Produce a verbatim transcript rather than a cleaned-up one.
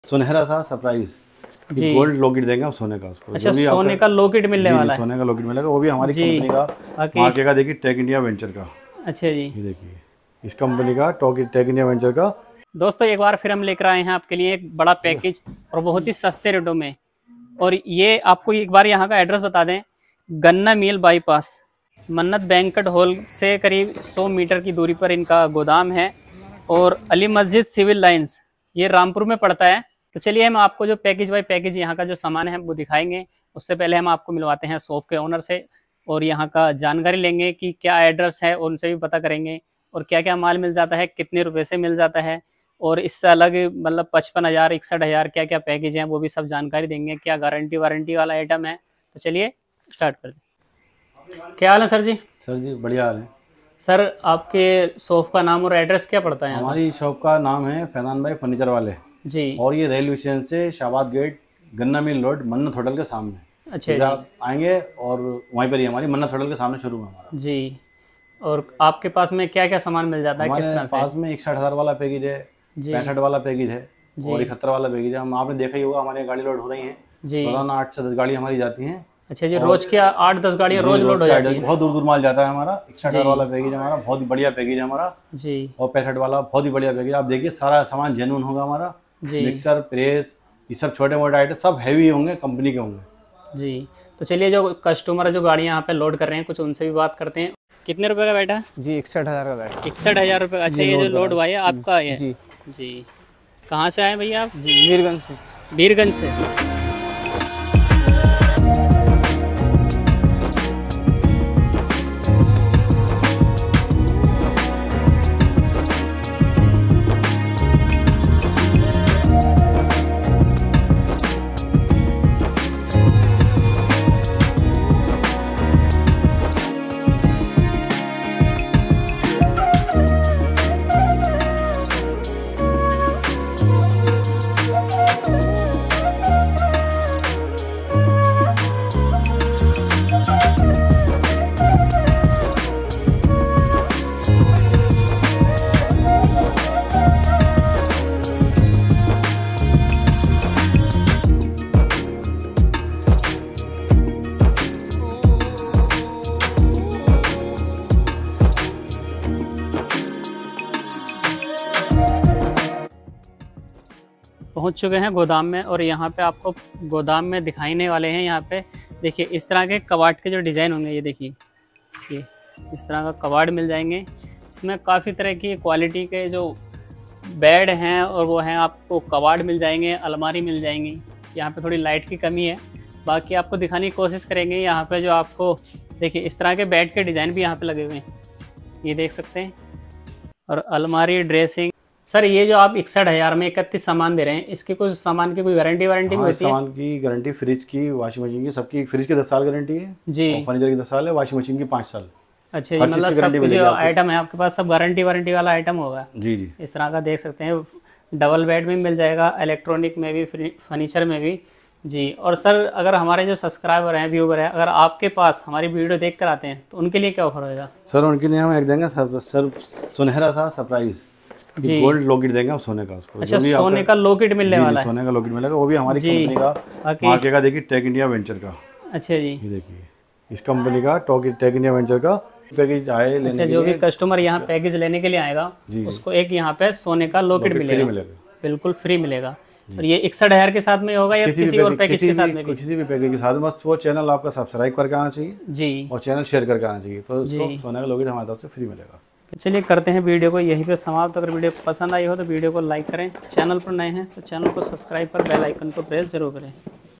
सुनहरा सा सरप्राइज जी, gold locket देंगे हम सोने का उसको। अच्छा, सोने का लॉकेट मिलने वाला है। सोने का लॉकेट मिलेगा, वो भी हमारी कंपनी का मार्के का। देखिए टेक इंडिया वेंचर का। अच्छा जी, ये देखिए इस कंपनी का टेक इंडिया वेंचर का। दोस्तों एक बार फिर हम लेकर आए हैं आपके लिए एक बड़ा पैकेज और बहुत ही सस्ते रेटों में। और ये आपको एक बार यहाँ का एड्रेस बता दें, गन्ना mill bypass Mannat banquet hall से करीब सौ मीटर की दूरी पर इनका गोदाम है। और अली मस्जिद सिविल लाइंस ये रामपुर में पड़ता है। तो चलिए हम आपको जो पैकेज बाई पैकेज यहाँ का जो सामान है वो दिखाएंगे। उससे पहले हम आपको मिलवाते हैं शॉप के ओनर से और यहाँ का जानकारी लेंगे कि क्या एड्रेस है, उनसे भी पता करेंगे और क्या क्या माल मिल जाता है, कितने रुपए से मिल जाता है और इससे अलग मतलब पचपन हज़ार इकसठ हज़ार क्या क्या पैकेज हैं वो भी सब जानकारी देंगे। क्या गारंटी वारंटी वाला आइटम है। तो चलिए स्टार्ट कर दें। क्या हाल है सर जी? सर जी बढ़िया हाल है। सर आपके शॉप का नाम और एड्रेस क्या पड़ता है? हमारी शॉप का नाम है फैजान भाई फर्नीचर वाले जी, और ये रेलवे स्टेशन से शाबाद गेट गन्ना मिल रोड मन्नत होटल के सामने। अच्छा, आप आएंगे और वहीं पर ही हमारी मन्नत होटल के सामने शुरू है हमारा जी। और आपके पास में क्या क्या सामान मिल जाता है? किस तरह से? पास में इकसठ हज़ार वाला पैकेज है, पैंसठ वाला पैकेज है और इकहत्तर वाला पैकेज है। हम आपने देखा ही होगा हमारे गाड़ी लोड हो रही है जी, रोजाना आठ से दस गाड़ी हमारी जाती हैं। अच्छा जी, रोज क्या आठ दस गाड़ियाँ रोज लोड हो जाती है? बहुत दूर दूर माल जाता है हमारा। इकसठ हज़ार वाला पैकेज हमारा बहुत ही बढ़िया पैकेज है हमारा जी, और पैंसठ वाला बहुत ही बढ़िया पैकेज। आप देखिए सारा सामान जेन्युइन होगा हमारा जी, मिक्सर प्रेस ये सब छोटे मोटे आइटम सब हैवी होंगे, कंपनी के होंगे जी। तो चलिए जो कस्टमर जो गाड़ियाँ यहाँ पे लोड कर रहे हैं कुछ उनसे भी बात करते हैं। कितने रुपए का बैठा जी? इकसठ हज़ार का बैठा। इकसठ हज़ार रुपये। अच्छा, ये जो लोड हुआ है आपका है जी जी। कहाँ से आए भैया आप? जी वीरगंज से। वीरगंज से। पहुंच चुके हैं गोदाम में और यहाँ पे आपको गोदाम में दिखाने वाले हैं। यहाँ पे देखिए इस तरह के कबाड़ के जो डिज़ाइन होंगे, ये देखिए ये इस तरह का कबाड़ मिल जाएंगे। इसमें काफ़ी तरह की क्वालिटी के जो बेड हैं और वो हैं, आपको कबाड़ मिल जाएंगे, अलमारी मिल जाएंगी। यहाँ पे थोड़ी लाइट की कमी है, बाकी आपको दिखाने की कोशिश करेंगे। यहाँ पे जो आपको देखिए इस तरह के बेड के डिज़ाइन भी यहाँ पे लगे हुए हैं, ये देख सकते हैं। और अलमारी ड्रेसिंग। सर ये जो आप इकसठ हज़ार में इकतीस सामान दे रहे हैं, इसकी कुछ सामान की कोई गारंटी वारंटी भी होती है? सामान की गारंटी फ्रिज की, वॉशिंग मशीन की, सबकी। फ्रिज की दस साल गारंटी है जी, और फर्नीचर की दस साल है, वॉशिंग मशीन की पाँच साल। अच्छा, ये मतलब सब जो आइटम है आपके पास सब गारंटी वारंटी वाला आइटम होगा जी जी। इस तरह का देख सकते हैं। डबल बेड में मिल जाएगा, इलेक्ट्रॉनिक में भी, फर्नीचर में भी जी। और सर अगर हमारे जो सब्सक्राइबर हैं, व्यूवर हैं, अगर आपके पास हमारी वीडियो देख कर आते हैं तो उनके लिए क्या ऑफर होगा? सर उनके लिए हम एक देंगे सर, सर सुनहरा सा सरप्राइज जी, गोल्ड लॉकेट देंगे हम सोने का उसको। अच्छा, सोने का लॉकेट मिलने जी, वाला है? सोने का लॉकेट मिलेगा, वो भी हमारी कंपनी का मार्के का। देखिए टेक इंडिया वेंचर का। अच्छा जी, ये देखिए इस कंपनी का टेक इंडिया वेंचर का पैकेज आए लेने अच्छा, जो भी कस्टमर यहाँ पैकेज लेने के लिए आएगा उसको एक यहाँ पे सोने का लॉकेट मिलेगा, बिल्कुल फ्री मिलेगा। और ये इकसठ हजार के साथ में होगा या किसी और पैकेज के साथ में? किसी भी पैकेज के साथ। बस वो चैनल आपका सब्सक्राइब करके आना चाहिए जी, और चैनल शेयर करके आना चाहिए, तो उसको सोने का लॉकेट हमारी तरफ से फ्री मिलेगा। चलिए करते हैं वीडियो को यहीं पे समाप्त। अगर वीडियो पसंद आई हो तो वीडियो को लाइक करें, चैनल पर नए हैं तो चैनल को सब्सक्राइब कर बेल आइकन को प्रेस जरूर करें।